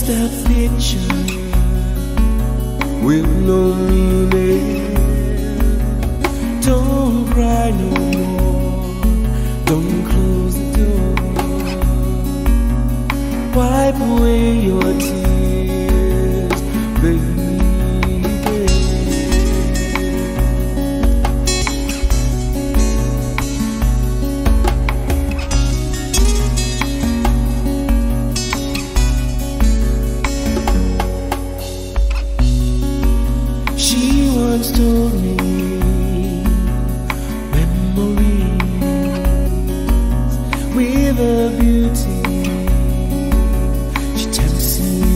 that picture with no meaning. Don't cry no more, don't close the door. Wipe away your tears, baby. Told me memories with a beauty she tempts you.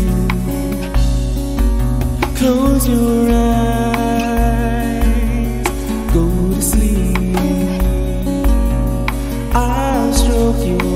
Close your eyes, go to sleep. I'll stroke your